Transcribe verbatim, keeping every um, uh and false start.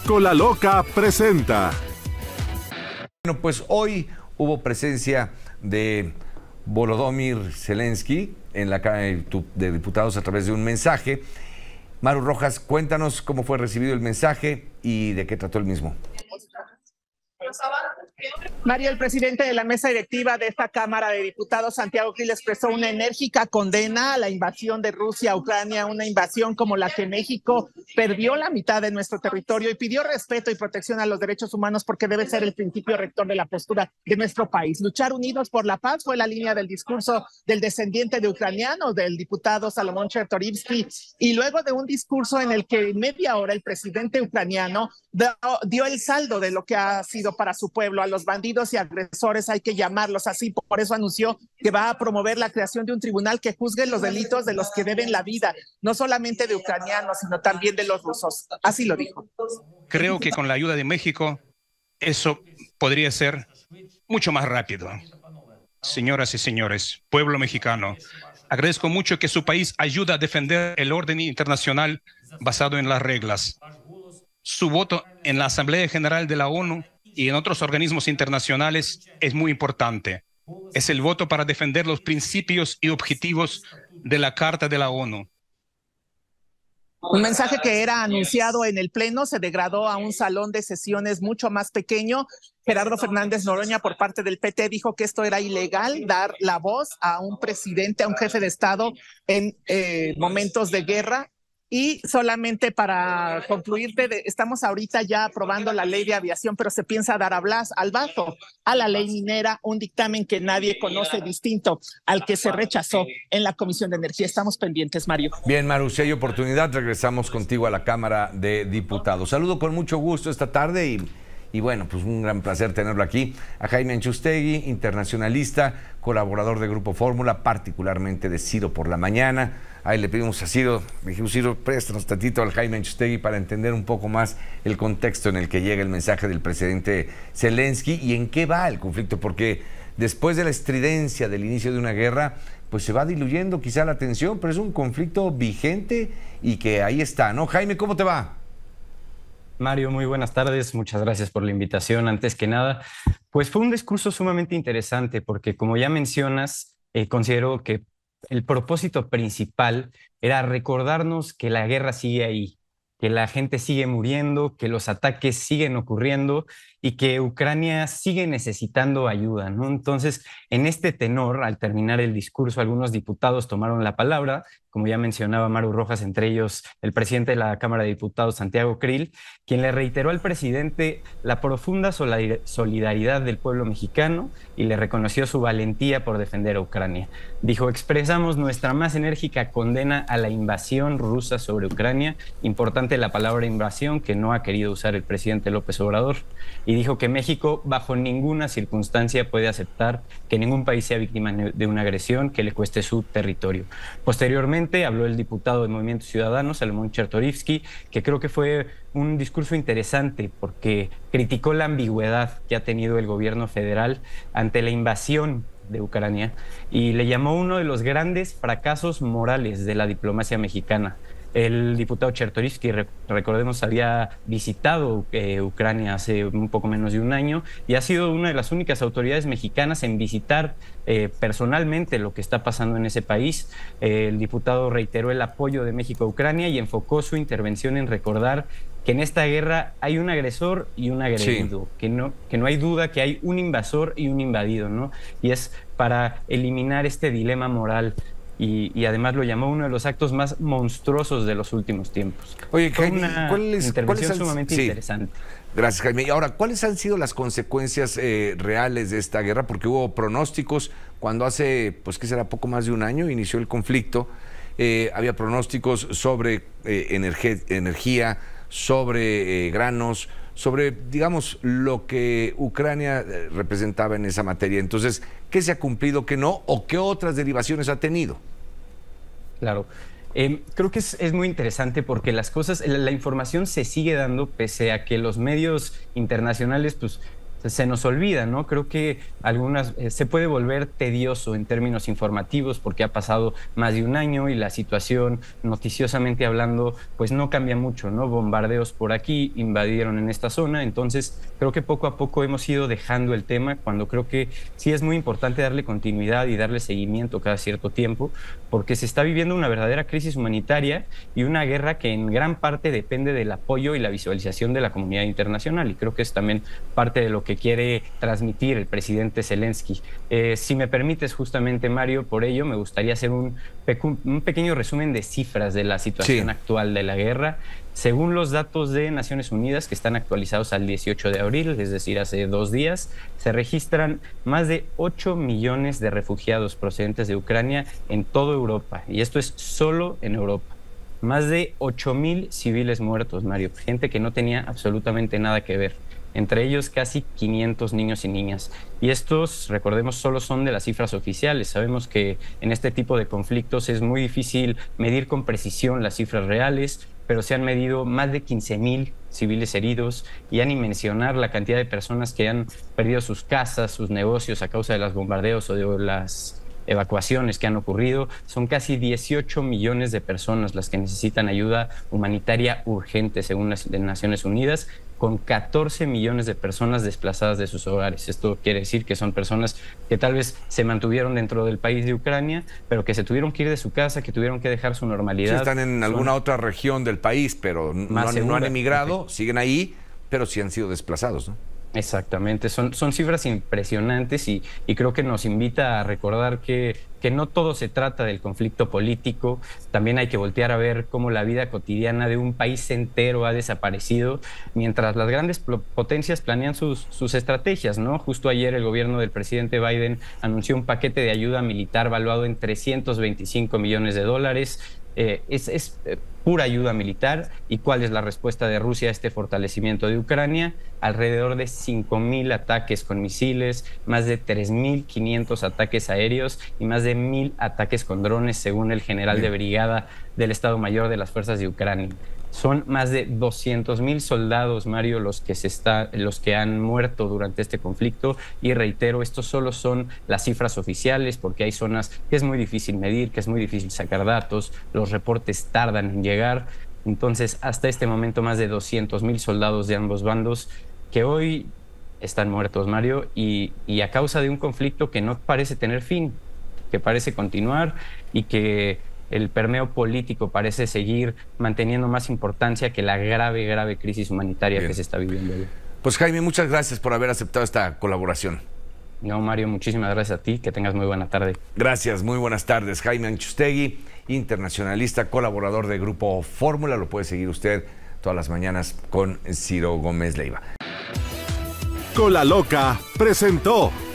Escola Loca presenta. Bueno, pues hoy hubo presencia de Volodymyr Zelensky en la Cámara de Diputados a través de un mensaje. Maru Rojas, cuéntanos cómo fue recibido el mensaje y de qué trató el mismo. Mario, el presidente de la mesa directiva de esta Cámara de Diputados, Santiago Krill, expresó una enérgica condena a la invasión de Rusia a Ucrania, una invasión como la que México perdió la mitad de nuestro territorio, y pidió respeto y protección a los derechos humanos porque debe ser el principio rector de la postura de nuestro país. Luchar unidos por la paz fue la línea del discurso del descendiente de ucranianos, del diputado Salomón Chertorivsky, y luego de un discurso en el que media hora el presidente ucraniano dio el saldo de lo que ha sido para su pueblo. A los bandidos y agresores hay que llamarlos así, por eso anunció que va a promover la creación de un tribunal que juzgue los delitos de los que deben la vida, no solamente de ucranianos, sino también de los rusos. Así lo dijo. Creo que con la ayuda de México eso podría ser mucho más rápido. Señoras y señores, pueblo mexicano, agradezco mucho que su país ayude a defender el orden internacional basado en las reglas. Su voto en la Asamblea General de la ONU y en otros organismos internacionales es muy importante. Es el voto para defender los principios y objetivos de la Carta de la ONU. Un mensaje que era anunciado en el Pleno se degradó a un salón de sesiones mucho más pequeño. Gerardo Fernández Noroña, por parte del P T, dijo que esto era ilegal, dar la voz a un presidente, a un jefe de Estado en eh, momentos de guerra. Y solamente para concluirte, de, estamos ahorita ya aprobando la ley de aviación, pero se piensa dar albazo a la ley minera, un dictamen que nadie conoce distinto al que se rechazó en la Comisión de Energía. Estamos pendientes, Mario. Bien, Maru, si hay oportunidad, regresamos contigo a la Cámara de Diputados. Saludo con mucho gusto esta tarde y, y bueno, pues un gran placer tenerlo aquí. A Jaime Anchustegui, internacionalista, colaborador de Grupo Fórmula, particularmente de Ciro por la Mañana. Ahí le pedimos a Ciro, dijimos, Ciro, préstanos tantito al Jaime Anchustegui para entender un poco más el contexto en el que llega el mensaje del presidente Zelensky y en qué va el conflicto, porque después de la estridencia del inicio de una guerra, pues se va diluyendo quizá la tensión, pero es un conflicto vigente y que ahí está, ¿no? Jaime, ¿cómo te va? Mario, muy buenas tardes, muchas gracias por la invitación. Antes que nada, pues fue un discurso sumamente interesante porque, como ya mencionas, eh, considero que el propósito principal era recordarnos que la guerra sigue ahí, que la gente sigue muriendo, que los ataques siguen ocurriendo y que Ucrania sigue necesitando ayuda, ¿no? Entonces, en este tenor, al terminar el discurso, algunos diputados tomaron la palabra, como ya mencionaba Maru Rojas, entre ellos el presidente de la Cámara de Diputados, Santiago Krill, quien le reiteró al presidente la profunda solidaridad del pueblo mexicano y le reconoció su valentía por defender a Ucrania. Dijo: expresamos nuestra más enérgica condena a la invasión rusa sobre Ucrania, importante la palabra invasión que no ha querido usar el presidente López Obrador, y dijo que México bajo ninguna circunstancia puede aceptar que ningún país sea víctima de una agresión que le cueste su territorio. Posteriormente habló el diputado de Movimiento Ciudadano, Salomón Chertorivsky, que creo que fue un discurso interesante porque criticó la ambigüedad que ha tenido el gobierno federal ante la invasión de Ucrania y le llamó uno de los grandes fracasos morales de la diplomacia mexicana. El diputado Chertorivsky, recordemos, había visitado eh, Ucrania hace un poco menos de un año y ha sido una de las únicas autoridades mexicanas en visitar eh, personalmente lo que está pasando en ese país. Eh, el diputado reiteró el apoyo de México a Ucrania y enfocó su intervención en recordar que en esta guerra hay un agresor y un agredido, sí. que, no, que no hay duda que hay un invasor y un invadido, ¿no? Y es para eliminar este dilema moral. Y, y además lo llamó uno de los actos más monstruosos de los últimos tiempos. Oye, Fue Jaime, una ¿cuál es, intervención ¿cuál es, sumamente sí. interesante. Gracias, Jaime. Y ahora, ¿cuáles han sido las consecuencias eh, reales de esta guerra? Porque hubo pronósticos cuando hace, pues, ¿qué será? Poco más de un año inició el conflicto. Eh, había pronósticos sobre eh, energía, energía, sobre eh, granos, sobre, digamos, lo que Ucrania eh, representaba en esa materia. Entonces, ¿qué se ha cumplido, qué no? ¿O qué otras derivaciones ha tenido? Claro. Eh, creo que es, es muy interesante porque las cosas, la, la información se sigue dando pese a que los medios internacionales pues se nos olvida, ¿no? Creo que algunas eh, se puede volver tedioso en términos informativos porque ha pasado más de un año y la situación, noticiosamente hablando, pues no cambia mucho, ¿no? Bombardeos por aquí invadieron en esta zona, entonces creo que poco a poco hemos ido dejando el tema cuando creo que sí es muy importante darle continuidad y darle seguimiento cada cierto tiempo, porque se está viviendo una verdadera crisis humanitaria y una guerra que en gran parte depende del apoyo y la visualización de la comunidad internacional, y creo que es también parte de lo que quiere transmitir el presidente Zelensky. Eh, si me permites, justamente, Mario, por ello me gustaría hacer un, un pequeño resumen de cifras de la situación sí. actual de la guerra. Según los datos de Naciones Unidas, que están actualizados al dieciocho de abril, es decir, hace dos días, se registran más de ocho millones de refugiados procedentes de Ucrania en toda Europa, y esto es solo en Europa. Más de ocho mil civiles muertos, Mario, gente que no tenía absolutamente nada que ver. Entre ellos casi quinientos niños y niñas. Y estos, recordemos, solo son de las cifras oficiales. Sabemos que en este tipo de conflictos es muy difícil medir con precisión las cifras reales, pero se han medido más de quince mil civiles heridos, y ya ni mencionar la cantidad de personas que han perdido sus casas, sus negocios a causa de los bombardeos o de las evacuaciones que han ocurrido. Son casi dieciocho millones de personas las que necesitan ayuda humanitaria urgente, según las Naciones Unidas, con catorce millones de personas desplazadas de sus hogares. Esto quiere decir que son personas que tal vez se mantuvieron dentro del país de Ucrania, pero que se tuvieron que ir de su casa, que tuvieron que dejar su normalidad. Sí, están en alguna son otra región del país, pero no, no han emigrado, okay. siguen ahí, pero sí han sido desplazados, ¿no? Exactamente, son, son cifras impresionantes y, y creo que nos invita a recordar que, que no todo se trata del conflicto político. También hay que voltear a ver cómo la vida cotidiana de un país entero ha desaparecido mientras las grandes potencias planean sus, sus estrategias, ¿no? Justo ayer el gobierno del presidente Biden anunció un paquete de ayuda militar valuado en trescientos veinticinco millones de dólares. Eh, es, es eh, pura ayuda militar. ¿Y cuál es la respuesta de Rusia a este fortalecimiento de Ucrania? Alrededor de cinco mil ataques con misiles, más de tres mil quinientos ataques aéreos y más de mil ataques con drones, según el general Bien. de brigada del Estado Mayor de las Fuerzas de Ucrania. Son más de doscientos mil soldados, Mario, los que, se está, los que han muerto durante este conflicto. Y reitero, estos solo son las cifras oficiales, porque hay zonas que es muy difícil medir, que es muy difícil sacar datos, los reportes tardan en llegar. Entonces, hasta este momento, más de doscientos mil soldados de ambos bandos que hoy están muertos, Mario, y, y a causa de un conflicto que no parece tener fin, que parece continuar y que el permeo político parece seguir manteniendo más importancia que la grave, grave crisis humanitaria Bien. que se está viviendo hoy. Pues Jaime, muchas gracias por haber aceptado esta colaboración. No, Mario, muchísimas gracias a ti, que tengas muy buena tarde. Gracias, muy buenas tardes. Jaime Anchustegui, internacionalista, colaborador de Grupo Fórmula, lo puede seguir usted todas las mañanas con Ciro Gómez Leiva. Con la Loca presentó